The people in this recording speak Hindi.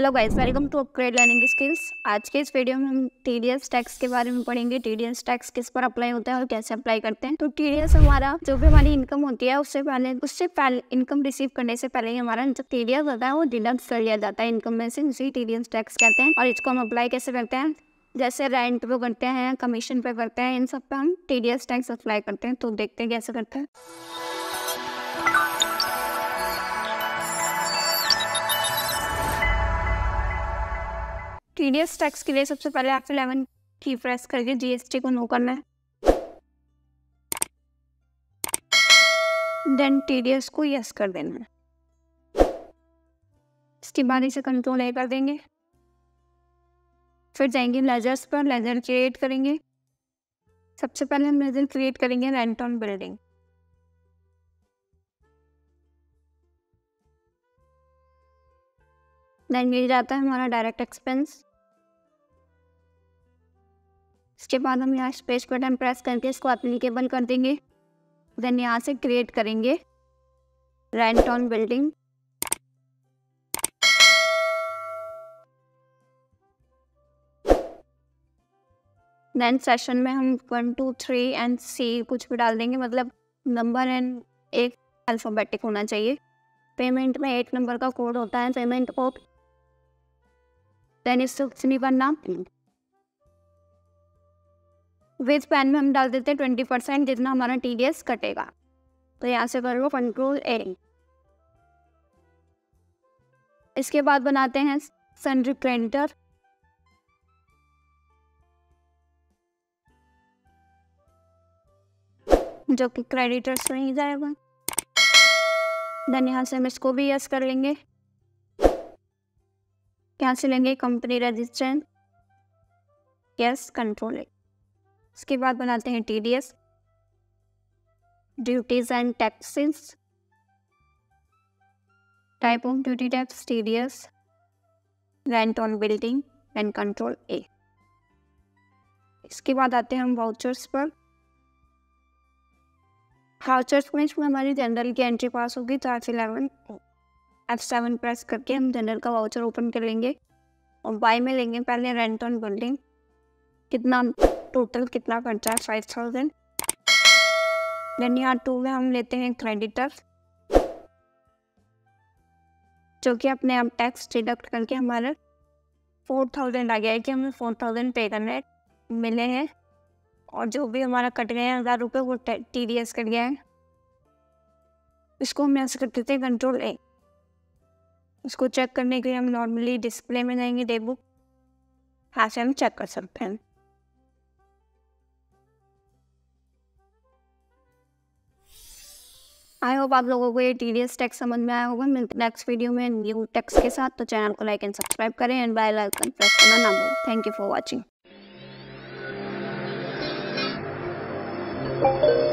Hello guys, welcome to upgrade learning skills. आज के इस वीडियो में हम टीडीएस टैक्स के बारे में पढ़ेंगे। टीडीएस टैक्स किस पर अप्लाई होता है और कैसे अप्लाई करते हैं। तो टीडीएस हमारा जो भी हमारी इनकम होती है उससे पहले इनकम रिसीव करने से पहले ही हमारा जो टीडीएस होता है वो डिडक्ट कर लिया जाता है इनकम में से। उसी टीडीएस टैक्स कहते हैं। और इसको हम अप्लाई कैसे करते हैं, जैसे रेंट पे करते हैं, कमीशन पे करते हैं, इन सब पे हम टीडीएस टैक्स अप्लाई करते हैं। तो देखते हैं कैसे करते हैं। टीडीएस टैक्स के लिए सबसे पहले आपको 11 की प्रेस करके जीएसटी को नो करना है। देन टीडीएस को यस कर देना है। इसके बाद इसे कंट्रोल ए कर देंगे। फिर जाएंगे लेजर्स पर, लेजर क्रिएट करेंगे। सबसे पहले हम लेजर क्रिएट करेंगे रेंट ऑन बिल्डिंग। देन मिल जाता है हमारा डायरेक्ट एक्सपेंस। इसके बाद हम यहाँ स्पेस बटन प्रेस करके इसको एप्लीकेबल कर देंगे। देन यहाँ से क्रिएट करेंगे rent on building. Then session में हम 1 2 3 एंड सी कुछ भी डाल देंगे, मतलब नंबर एंड एक अल्फ़ाबेटिक होना चाहिए। पेमेंट में 8 नंबर का कोड होता है पेमेंट कोड। देन इससे कुछ नहीं करना। विथ पैन में हम डाल देते हैं 20% जितना हमारा टीडीएस कटेगा। तो यहाँ से कर लो कंट्रोल ए। इसके बाद बनाते हैं सन्ड्री क्रेडिटर। जो कि क्रेडिटर्स में ही जाएगा। देन यहाँ से हम इसको भी यस कर लेंगे। यहाँ से लेंगे company registration, yes control A. इसके बाद बनाते हैं TDS, duties and taxes, type of duty tax TDS, rent on building and control A. इसके बाद आते हैं हम वाउचर्स पर। वाउचर्स में हमारी जनरल की एंट्री पास होगी तो F7 प्रेस करके हम जनरल का वाउचर ओपन कर लेंगे और बाय में लेंगे पहले रेंट ऑन बिल्डिंग। कितना टोटल कितना खर्चा है 5000। देन यहाँ 2 में हम लेते हैं क्रेडिटर, जो कि अपने आप टैक्स डिडक्ट करके हमारा 4000 आ गया है कि हमें 4000 पे करने मिले हैं। और जो भी हमारा कट गए हैं 1000 रुपये वो टीडीएस कट गया है। इसको हम ऐसे कर देते हैं कंट्रोल ए। इसको चेक करने के लिए हम नॉर्मली डिस्प्ले में जाएंगे, डे बुक, यहाँ से हम चेक कर सकते हैं। आई होप आप लोगों को ये टीडीएस टैक्स समझ में आया होगा। मिलते हैं नेक्स्ट वीडियो में न्यू टैक्स के साथ। तो चैनल को लाइक एंड सब्सक्राइब करें एंड बेल आइकन प्रेस करना ना भूलें। Thank you for watching.